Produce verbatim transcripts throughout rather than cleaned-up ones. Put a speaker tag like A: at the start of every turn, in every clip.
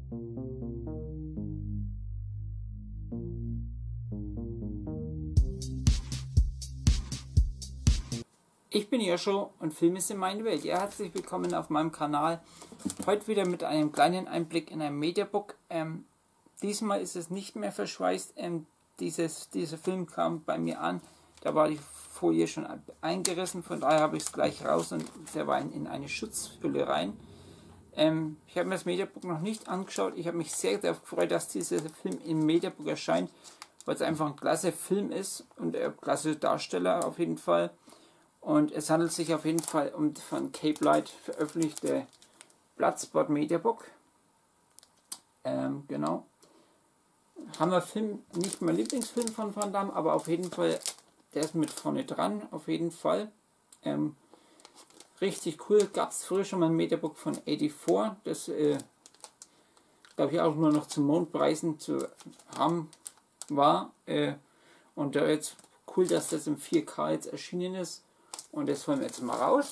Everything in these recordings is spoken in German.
A: Ich bin Joscho und Film ist in meine Welt. Ja, herzlich willkommen auf meinem Kanal. Heute wieder mit einem kleinen Einblick in ein Mediabook. Ähm, diesmal ist es nicht mehr verschweißt. Ähm, dieses, dieser Film kam bei mir an. Da war die Folie schon eingerissen, von daher habe ich es gleich raus und der war in, in eine Schutzhülle rein. Ähm, ich habe mir das Mediabook noch nicht angeschaut. Ich habe mich sehr darauf gefreut, dass dieser Film im Mediabook erscheint, weil es einfach ein klasse Film ist und ein klasse Darsteller auf jeden Fall. Und es handelt sich auf jeden Fall um von Cape Light veröffentlichte Bloodsport Mediabook. Ähm, genau. Hammerfilm, nicht mein Lieblingsfilm von Van Damme, aber auf jeden Fall, der ist mit vorne dran, auf jeden Fall. Ähm, richtig cool, gab es früher schon mal ein Mediabook von vierundachtzig, das äh, glaube ich auch nur noch zu Mondpreisen zu haben war. Äh, und da jetzt cool, dass das im vier K jetzt erschienen ist. Und das holen wir jetzt mal raus.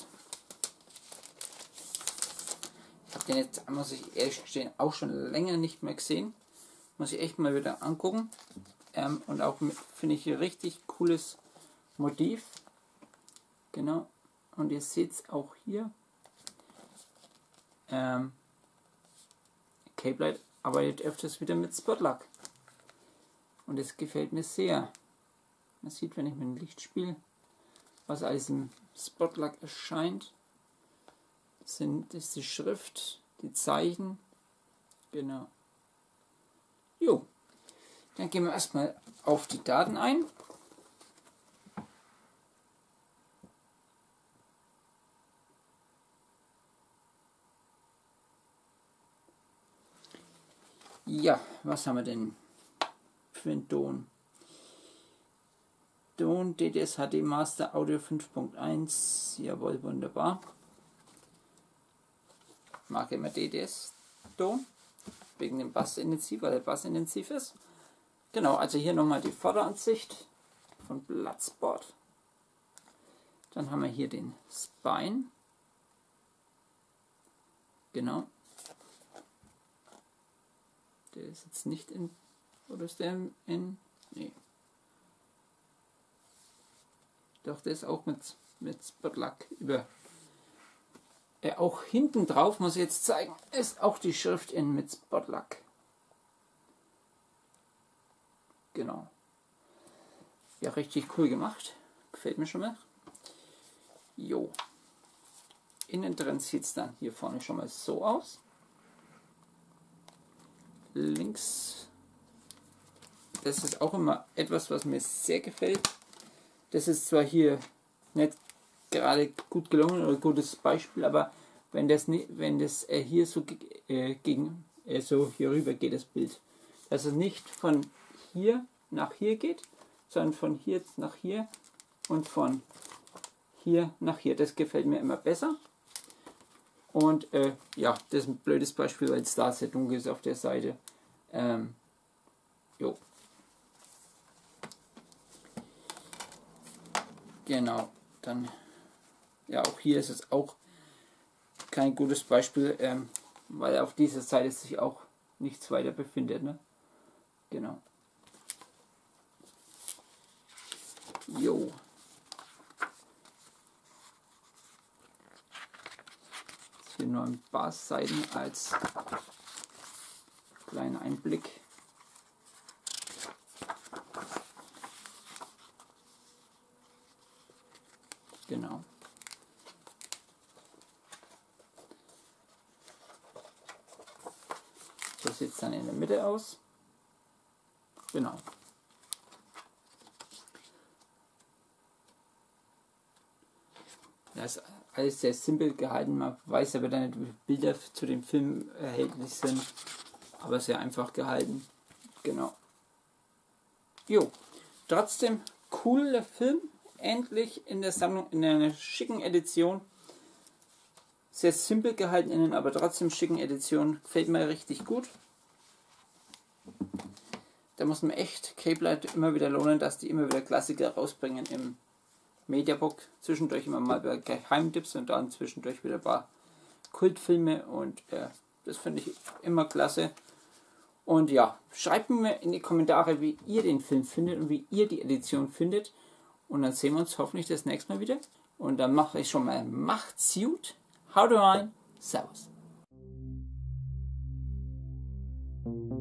A: Ich habe den jetzt, muss ich ehrlich gestehen, auch schon länger nicht mehr gesehen. Muss ich echt mal wieder angucken. Ähm, und auch finde ich ein richtig cooles Motiv. Genau. Und ihr seht es auch hier. Ähm, Cape Light arbeitet öfters wieder mit Spotluck. Und es gefällt mir sehr. Man sieht, wenn ich mit dem Licht spiele, was als im Spotluck erscheint. Das sind, das ist die Schrift, die Zeichen. Genau. Jo. Dann gehen wir erstmal auf die Daten ein. Ja, was haben wir denn für einen Ton? Ton D D S H D Master Audio fünf Punkt eins, jawohl, wunderbar. Mag immer D D S Ton, wegen dem Bassintensiv, weil der Bassintensiv ist. Genau, also hier nochmal die Vorderansicht von Bloodsport. Dann haben wir hier den Spine. Genau. Der ist jetzt nicht in, oder ist der in, nee. Doch, der ist auch mit, mit Spotluck über. Äh, auch hinten drauf, muss ich jetzt zeigen, ist auch die Schrift in mit Spotluck. Genau. Ja, richtig cool gemacht. Gefällt mir schon mal. Jo. Innen drin sieht es dann hier vorne schon mal so aus. Links. Das ist auch immer etwas, was mir sehr gefällt. Das ist zwar hier nicht gerade gut gelungen oder gutes Beispiel, aber wenn das nicht, wenn das äh, hier so äh, gegen äh, so hier rüber geht, das Bild, dass es nicht von hier nach hier geht, sondern von hier nach hier und von hier nach hier. Das gefällt mir immer besser. Und äh, ja, das ist ein blödes Beispiel, weil es da sehr dunkel ist auf der Seite. Ähm, jo. Genau, dann, ja, auch hier ist es auch kein gutes Beispiel, ähm, weil auf dieser Seite sich auch nichts weiter befindet, ne? Genau. Jo. Jetzt hier nur ein paar Seiten als kleiner Einblick. Genau. So sieht es dann in der Mitte aus. Genau. Das ist alles sehr simpel gehalten. Man weiß aber dann nicht, wie Bilder zu dem Film erhältlich sind. Aber sehr einfach gehalten. Genau. Jo. Trotzdem cooler Film. Endlich in der Sammlung, in einer schicken Edition. Sehr simpel gehalten innen, aber trotzdem schicken Edition. Gefällt mir richtig gut. Da muss man echt Cape Light immer wieder lohnen, dass die immer wieder Klassiker rausbringen im Mediabook. Zwischendurch immer mal bei Geheimtipps und dann zwischendurch wieder ein paar Kultfilme und äh, Das finde ich immer klasse. Und ja, schreibt mir in die Kommentare, wie ihr den Film findet und wie ihr die Edition findet. Und dann sehen wir uns hoffentlich das nächste Mal wieder. Und dann mache ich schon mal macht's gut. Haut rein. Servus.